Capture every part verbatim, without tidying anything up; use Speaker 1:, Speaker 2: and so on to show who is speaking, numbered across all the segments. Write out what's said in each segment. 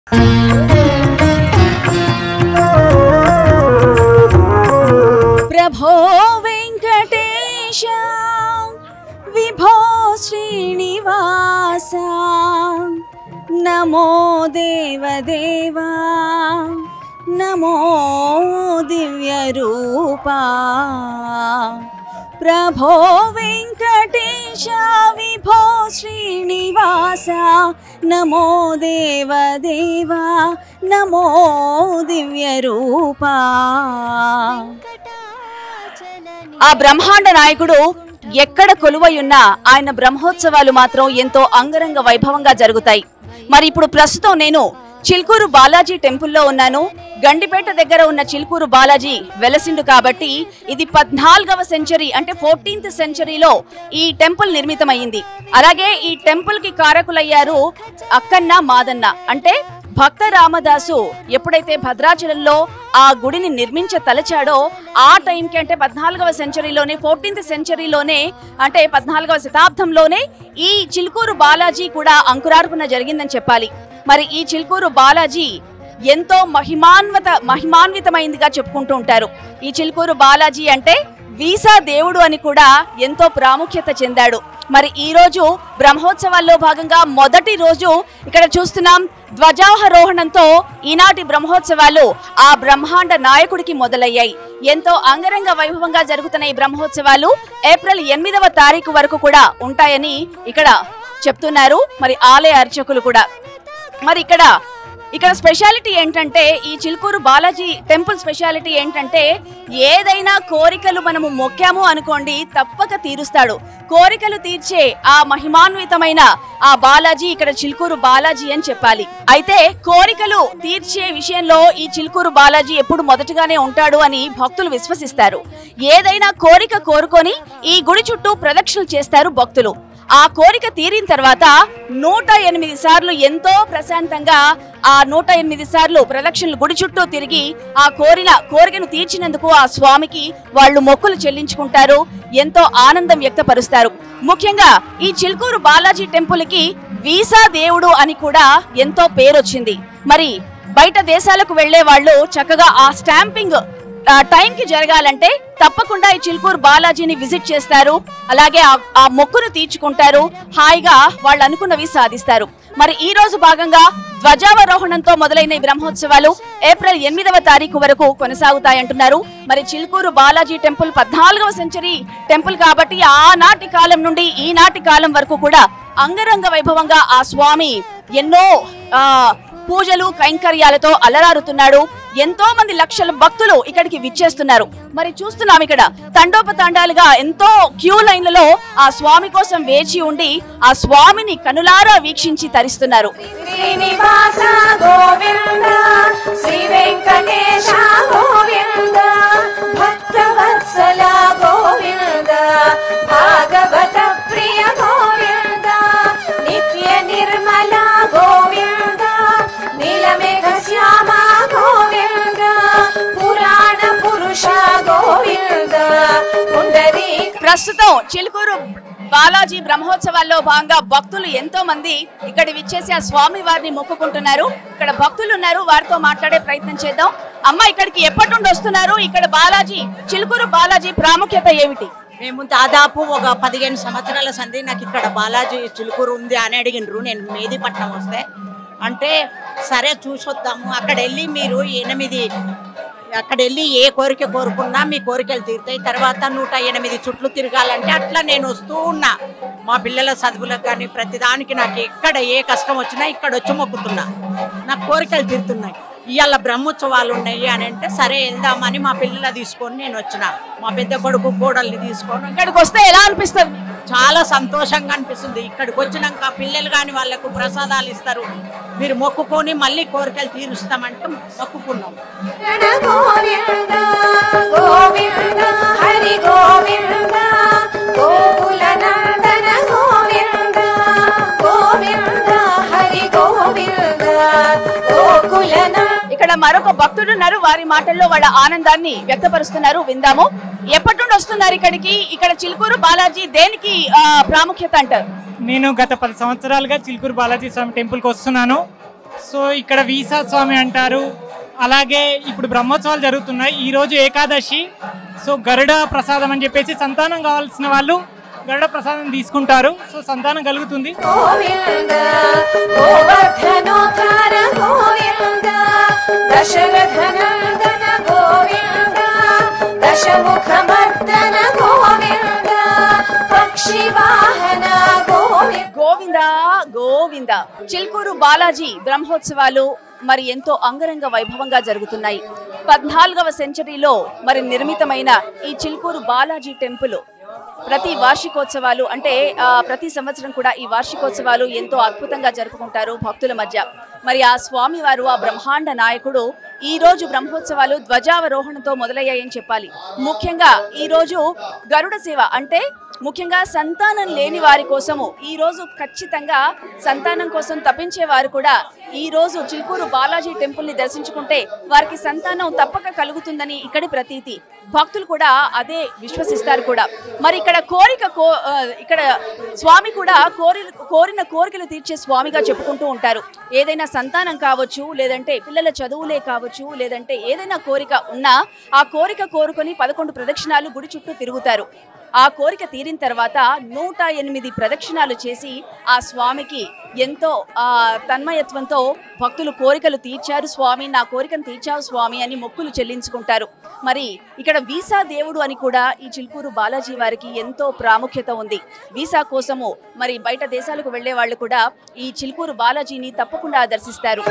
Speaker 1: प्रभो वेंकटेश विभो श्रीनिवास नमो देवदेवा नमो दिव्य रूपा प्रभो वेंकटेश विभो श्रीनिवास नमो देवदेवा नमो दिव्य रूपा। ఆ బ్రహ్మాండ నాయకుడు ఎక్కడ కొలువై ఉన్నా ఆయన బ్రహ్మోత్సవాలు మాత్రం ఎంతో అంగరంగ వైభవంగా జరుగుతాయి। మరి ఇప్పుడు ప్రస్తుతం నేను చిల్కూరు బాలాజీ టెంపుల్లో ఉన్నాను। గండిపేట దగ్గర ఉన్న చిల్కూరు బాలాజీ వెలసిండు కాబట్టి ఇది పద్నాలుగవ సెంచరీ అంటే ఫోర్టీన్త్ సెంచరీలో ఈ టెంపుల్ నిర్మితమైంది। అలాగే ఈ టెంపుల్ కి కారకులయ్యారు అక్కన్న మాదన్న అంటే భక్త రామదాసు ఎప్పుడైతే భద్రాచలంలో ఆ గుడిని నిర్మించ తలచాడో ఆ టైంకి అంటే పద్నాలుగవ సెంచరీలోనే ఫోర్టీన్త్ సెంచరీలోనే అంటే పద్నాలుగవ శతాబ్దంలోనే ఈ చిల్కూరు బాలాజీ కూడా అంకురార్పణ జరిగిందని చెప్పాలి। మరి ఈ చిల్కూరు బాలాజీ ఎంతో మహిమాన్విత మహిమాన్వితమైందిగా చెప్పుకుంటూ ఉంటారు। ఈ చిల్కూరు బాలాజీ అంటే వీసా దేవుడు అని కూడా ఎంతో ప్రాముఖ్యత చెందాడు। మరి ఈ రోజు బ్రహ్మోత్సవాల్లో భాగంగా మొదటి రోజు ఇక్కడ చూస్తున్నాం ధ్వజారోహణంతో ఈనాటి బ్రహ్మోత్సవాలు ఆ బ్రహ్మాండ నాయకుడికి మొదలయ్యాయి। ఎంతో అంగరంగ వైభవంగా జరుగుతున్న ఈ బ్రహ్మోత్సవాలు ఏప్రిల్ ఎనిమిదవ తారీఖు వరకు కూడా ఉంటాయని ఇక్కడ చెప్తున్నారు మరి ఆలయ అర్చకులు కూడా। మరి ఇక్కడ ఇక్కడ స్పెషాలిటీ ఏంటంటే ఈ చిల్కూరు బాలాజీ టెంపుల్ స్పెషాలిటీ ఏంటంటే ఏదైనా కోరికలు మనము మొక్కాము అనుకోండి తప్పక తీరుస్తాడు। కోరికలు తీర్చే ఆ మహిమాన్వితమైన ఆ బాలాజీ ఇక్కడ చిల్కూరు బాలాజీ అని చెప్పాలి। అయితే కోరికలు తీర్చే విషయంలో ఈ చిల్కూరు బాలాజీ ఎప్పుడు మొదటగానే ఉంటాడు అని భక్తులు విశ్వసిస్తారు। ఏదైనా కోరిక కోరుకొని ఈ గుడి చుట్టూ ప్రదక్షిణలు చేస్తారు భక్తులు। ఆ కోరిక తీరిన తర్వాత నూట ఎనిమిది సార్లు ఎంతో ప్రశాంతంగా ఆ నూట ఎనిమిది సార్లు ప్రదక్షిణలు గుడి చుట్టూ తిరిగి ఆ కోరిన కోరికను తీర్చినందుకు ఆ స్వామికి వాళ్ళు మొక్కులు చెల్లించుకుంటారు, ఎంతో ఆనందం వ్యక్తపరుస్తారు। ముఖ్యంగా ఈ చిల్కూరు బాలాజీ టెంపుల్ కి వీసా దేవుడు అని కూడా ఎంతో పేరొచ్చింది। మరి బయట దేశాలకు వెళ్లే వాళ్ళు చక్కగా ఆ స్టాంపింగ్ టైం కి జరగాలంటే తప్పకుండా ఈ చిల్కూరు బాలాజీని విజిట్ చేస్తారు, అలాగే ఆ మొక్కును తీర్చుకుంటారు, హాయిగా వాళ్ళు అనుకున్నవి సాధిస్తారు। మరి ఈ రోజు భాగంగా ధ్వజారోహణంతో మొదలైన ఈ బ్రహ్మోత్సవాలు ఏప్రిల్ ఎనిమిదవ తారీఖు వరకు కొనసాగుతాయంటున్నారు। మరి చిల్కూరు బాలాజీ టెంపుల్ పద్నాలుగవ సెంచరీ టెంపుల్ కాబట్టి ఆనాటి కాలం నుండి ఈనాటి కాలం వరకు కూడా అంగరంగ వైభవంగా ఆ స్వామి ఎన్నో ఆ పూజలు కైంకర్యాలతో అలరారుతున్నాడు। ఎంతో మంది లక్షల భక్తులు ఇక్కడికి విచ్చేస్తున్నారు। మరి చూస్తున్నాం ఇక్కడ తండోపతండాలుగా ఎంతో క్యూ లైన్లలో ఆ స్వామి కోసం వేచి ఉండి ఆ స్వామిని కనులారా వీక్షించి తరిస్తున్నారు।
Speaker 2: శ్రీనివాస గోవింద శ్రీ వెంకటేశ గోవింద భక్తవత్సల గోవింద భాగవత ప్రియ గోవింద నిత్య నిర్మల గోవింద నీలమేఘ శ్యామ గోవింద పురాణ పురుష గోవింద పుండరీ।
Speaker 1: ప్రస్తుతం చిలుకూరు బాలాజీ బ్రహ్మోత్సవాల్లో భాగంగా భక్తులు ఎంతో మంది ఇక్కడ విచ్చేసి ఆ స్వామి వారిని మొక్కుకుంటున్నారు। ఇక్కడ భక్తులు ఉన్నారు, వారితో మాట్లాడే ప్రయత్నం చేద్దాం। అమ్మ, ఇక్కడికి ఎప్పటి నుండి వస్తున్నారు? ఇక్కడ బాలాజీ చిలుకూరు బాలాజీ ప్రాముఖ్యత ఏమిటి?
Speaker 3: మేము దాదాపు ఒక పదిహేను సంవత్సరాల సంది నాకు ఇక్కడ బాలాజీ చిలుకూరు ఉంది అని అడిగినరు। నేను మేదీపట్నం వస్తే అంటే సరే చూసొద్దాము, అక్కడ వెళ్ళి మీరు ఎనిమిది అక్కడ వెళ్ళి ఏ కోరిక కోరుకున్నా మీ కోరికలు తీరుతాయి, తర్వాత నూట ఎనిమిది చుట్లు తిరగాలంటే అట్లా నేను వస్తూ ఉన్నా। మా పిల్లల చదువులకు కానీ ప్రతిదానికి నాకు ఎక్కడ ఏ కష్టం వచ్చినా ఇక్కడ వచ్చి మొక్కుతున్నా, నాకు కోరికలు తీరుతున్నాయి। ఇవాళ బ్రహ్మోత్సవాలు ఉన్నాయి అని అంటే సరే వెళ్దామని మా పిల్లల తీసుకొని నేను వచ్చిన, మా పెద్ద కొడుకు కోడల్ని తీసుకొని
Speaker 1: ఇక్కడికి వస్తే ఎలా అనిపిస్తుంది?
Speaker 3: చాలా సంతోషంగా అనిపిస్తుంది। ఇక్కడికి వచ్చినాక పిల్లలు కానీ వాళ్ళకు ప్రసాదాలు ఇస్తారు, మీరు మొక్కుకొని మళ్ళీ కోరికలు తీరుస్తామంటే మొక్కుకున్నాం।
Speaker 2: గోవింద గోవింద హరి గోవింద గోకుల నందన గోవింద గోవింద హరి గోవింద గోకుల।
Speaker 1: ఇక్కడ మరొక భక్తుడు ఉన్నారు, వారి మాటల్లో వాళ్ళ ఆనందాన్ని వ్యక్తపరుస్తున్నారు, విందాము। ఎప్పటి నుండి వస్తున్నారు ఇక్కడికి? ఇక్కడ చిలుకూరు బాలాజీ దేనికి ప్రాముఖ్యత అంటారు?
Speaker 4: నేను గత పది సంవత్సరాలుగా చిలుకూరు బాలాజీ స్వామి టెంపుల్కి వస్తున్నాను। సో ఇక్కడ వీసా స్వామి అంటారు. అలాగే ఇప్పుడు బ్రహ్మోత్సవాలు జరుగుతున్నాయి. ఈరోజు ఏకాదశి. సో గరుడ ప్రసాదం అని చెప్పేసి సంతానం కావాల్సిన వాళ్ళు గరుడ ప్రసాదం తీసుకుంటారు. సో సంతానం కలుగుతుంది.
Speaker 2: గోవింద గోవర్ధనోద్ధార గోవింద దశరథనందన గోవింద దశముఖమర్దన గోవింద పక్షి వాహన గోవింద
Speaker 1: గోవింద గోవింద. చిల్కూరు బాలాజీ బ్రహ్మోత్సవాలు మరి ఎంతో అంగరంగ వైభవంగా జరుగుతున్నాయి. పద్నాలుగవ సెంచరీలో మరి నిర్మితమైన ఈ చిల్కూరు బాలాజీ టెంపుల్ ప్రతి వార్షికోత్సవాలు అంటే ప్రతి సంవత్సరం కూడా ఈ వార్షికోత్సవాలు ఎంతో అద్భుతంగా జరుపుకుంటారు భక్తుల మధ్య. మరి ఆ స్వామివారు ఆ బ్రహ్మాండ నాయకుడు ఈ రోజు బ్రహ్మోత్సవాలు ధ్వజావరోహణతో మొదలయ్యాయని చెప్పాలి. ముఖ్యంగా ఈ రోజు గరుడ సేవ అంటే ముఖ్యంగా సంతానం లేని వారి కోసము ఈ రోజు ఖచ్చితంగా సంతానం కోసం తపించే వారు కూడా ఈ రోజు చిల్కూరు బాలాజీ టెంపుల్ ని దర్శించుకుంటే వారికి సంతానం తప్పక కలుగుతుందని ఇక్కడి ప్రతీతి. భక్తులు కూడా అదే విశ్వసిస్తారు కూడా. మరి ఇక్కడ కోరిక కో ఇక్కడ స్వామి కూడా కోరి కోరిన కోరికలు తీర్చే స్వామిగా చెప్పుకుంటూ ఉంటారు. ఏదైనా సంతానం కావచ్చు, లేదంటే పిల్లల చదువులే కావచ్చు, లేదంటే ఏదైనా కోరిక ఉన్నా ఆ కోరిక కోరుకొని పదకొండు ప్రదక్షిణాలు గుడి చుట్టూ తిరుగుతారు. ఆ కోరిక తీరిన తర్వాత నూట ఎనిమిది ప్రదక్షిణాలు చేసి ఆ స్వామికి ఎంతో ఆ తన్మయత్వంతో భక్తులు కోరికలు తీర్చారు స్వామి, నా కోరికను తీర్చావు స్వామి అని మొక్కులు చెల్లించుకుంటారు. మరి ఇక్కడ వీసా దేవుడు అని కూడా ఈ చిల్కూరు బాలాజీ వారికి ఎంతో ప్రాముఖ్యత ఉంది. వీసా కోసము మరి బయట దేశాలకు వెళ్లే వాళ్ళు కూడా ఈ చిల్కూరు బాలాజీని తప్పకుండా దర్శిస్తారు.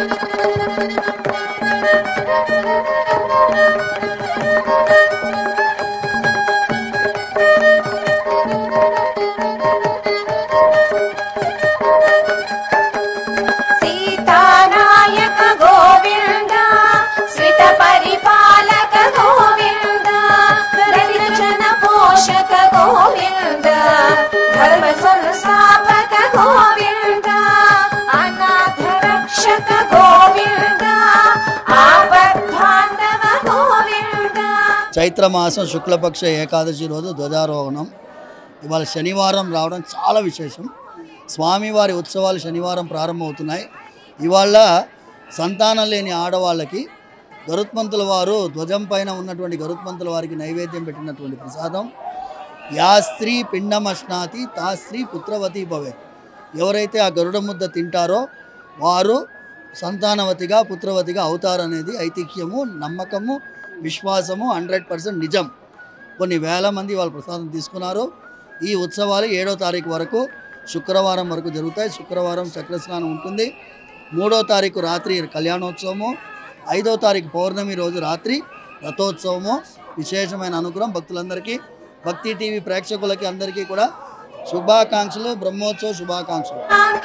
Speaker 2: సీతానాయక గోవింద శ్రిత పరిపాలక గోవింద దరిద్రజన పోషక గోవింద ధర్మ సంస్థాపక గోవింద అనాథ రక్షక గోవింద ఆపద్బాంధవ గోవింద.
Speaker 5: చైత్రమాసం శుక్లపక్ష ఏకాదశి రోజు ధ్వజారోహణం. ఇవాళ శనివారం రావడం చాలా విశేషం. స్వామివారి ఉత్సవాలు శనివారం ప్రారంభమవుతున్నాయి. ఇవాళ సంతానం లేని ఆడవాళ్ళకి గరుత్మంతుల వారు ధ్వజం పైన ఉన్నటువంటి గరుత్మంతుల వారికి నైవేద్యం పెట్టినటువంటి ప్రసాదం యా స్త్రీ పిండమశ్నాతి తా స్త్రీ పుత్రవతి భవే. ఎవరైతే ఆ గరుడ ముద్ద తింటారో వారు సంతానవతిగా పుత్రవతిగా అవుతారనేది ఐతిహ్యము, నమ్మకము, విశ్వాసము, హండ్రెడ్ పర్సెంట్ నిజం. కొన్ని వేల మంది వాళ్ళు ప్రసాదం తీసుకున్నారు. ఈ ఉత్సవాలు ఏడో తారీఖు వరకు శుక్రవారం వరకు జరుగుతాయి. శుక్రవారం చక్రస్నానం ఉంటుంది. మూడో తారీఖు రాత్రి కళ్యాణోత్సవము, ఐదో తారీఖు పౌర్ణమి రోజు రాత్రి రథోత్సవము. విశేషమైన అనుగ్రహం భక్తులందరికీ, భక్తి టీవీ ప్రేక్షకులకి అందరికీ కూడా శుభాకాంక్షలు, బ్రహ్మోత్సవ శుభాకాంక్షలు.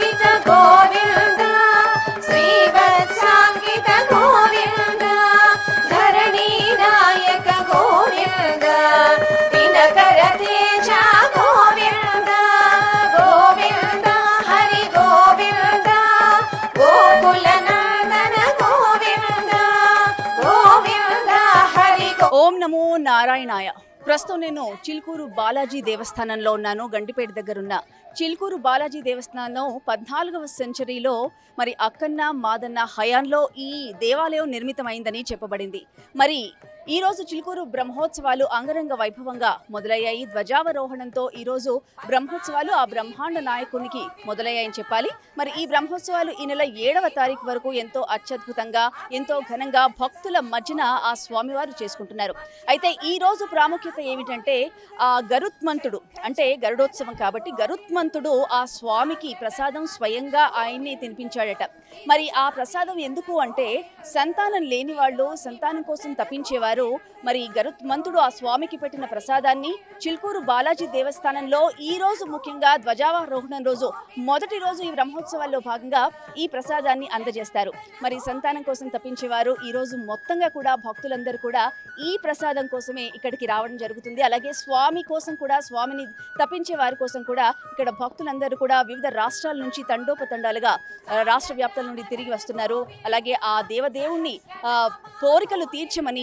Speaker 1: ఓం నమో నారాయణాయ. ప్రస్తుతం నేను చిల్కూరు బాలాజీ దేవస్థానంలో ఉన్నాను. గండిపేట దగ్గర ఉన్న చిల్కూరు బాలాజీ దేవస్థానం పద్నాలుగవ సెంచరీలో మరి అక్కన్న మాదన్న హయాంలో ఈ దేవాలయం నిర్మితమైందని చెప్పబడింది. మరి ఈ రోజు చిల్కూరు బ్రహ్మోత్సవాలు అంగరంగ వైభవంగా మొదలయ్యాయి. ధ్వజావరోహణంతో ఈ రోజు బ్రహ్మోత్సవాలు ఆ బ్రహ్మాండ నాయకునికి మొదలయ్యాయని చెప్పాలి. మరి ఈ బ్రహ్మోత్సవాలు ఈ నెల ఏడవ తారీఖు వరకు ఎంతో అత్యద్భుతంగా, ఎంతో ఘనంగా భక్తుల మధ్యన ఆ స్వామివారు చేసుకుంటున్నారు. అయితే ఈ రోజు ప్రాముఖ్యత ఏమిటంటే ఆ గరుత్మంతుడు అంటే గరుడోత్సవం కాబట్టి గరుత్మంతుడు ఆ స్వామికి ప్రసాదం స్వయంగా ఆయన్ని తినిపించాడట. మరి ఆ ప్రసాదం ఎందుకు అంటే సంతానం లేని వాళ్ళు సంతానం కోసం తప్పించేవారు. మరి గరుత్మంతుడు ఆ స్వామికి పెట్టిన ప్రసాదాన్ని చిల్కూరు బాలాజీ దేవస్థానంలో ఈ రోజు ముఖ్యంగా ధ్వజారోహణం రోజు మొదటి రోజు ఈ బ్రహ్మోత్సవాల్లో భాగంగా ఈ ప్రసాదాన్ని అందజేస్తారు. మరి సంతానం కోసం తప్పించేవారు ఈ రోజు మొత్తంగా కూడా భక్తులందరూ కూడా ఈ ప్రసాదం కోసమే ఇక్కడికి రావడం జరుగుతుంది. అలాగే స్వామి కోసం కూడా, స్వామిని తప్పించే వారి కోసం కూడా ఇక్కడ భక్తులందరూ కూడా వివిధ రాష్ట్రాల నుంచి తండోపతండాలుగా రాష్ట్ర వ్యాప్తాల నుండి తిరిగి వస్తున్నారు. అలాగే ఆ దేవదేవుణ్ణి కోరికలు తీర్చమని వేడుకుంటున్నారు.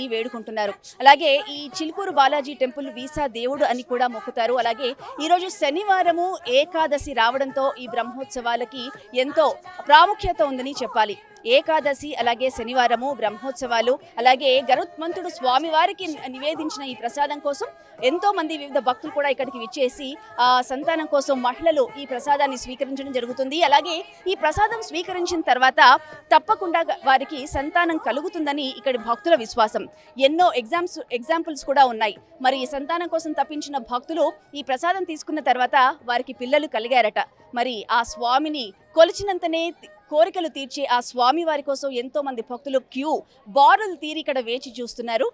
Speaker 1: ఉంటున్నారు. అలాగే ఈ చిలుకూరు బాలాజీ టెంపుల్ వీసా దేవుడు అని కూడా మొక్కుతారు. అలాగే ఈరోజు శనివారము ఏకాదశి రావడంతో ఈ బ్రహ్మోత్సవాలకి ఎంతో ప్రాముఖ్యత ఉందని చెప్పాలి. ఏకాదశి అలాగే శనివారము బ్రహ్మోత్సవాలు, అలాగే గరుత్మంతుడు స్వామివారికి నివేదించిన ఈ ప్రసాదం కోసం ఎంతో మంది వివిధ భక్తులు కూడా ఇక్కడికి విచ్చేసి ఆ సంతానం కోసం మహిళలు ఈ ప్రసాదాన్ని స్వీకరించడం జరుగుతుంది. అలాగే ఈ ప్రసాదం స్వీకరించిన తర్వాత తప్పకుండా వారికి సంతానం కలుగుతుందని ఇక్కడి భక్తుల విశ్వాసం. ఎన్నో ఎగ్జామ్స్ ఎగ్జాంపుల్స్ కూడా ఉన్నాయి. మరి ఈ సంతానం కోసం తప్పించిన భక్తులు ఈ ప్రసాదం తీసుకున్న తర్వాత వారికి పిల్లలు కలిగారట. మరి ఆ స్వామిని కొలిచినంతనే కోరికలు తీర్చే ఆ స్వామి వారి కోసం ఎంతో మంది భక్తులు క్యూ బారులు తీరి ఇక్కడ వేచి చూస్తున్నారు.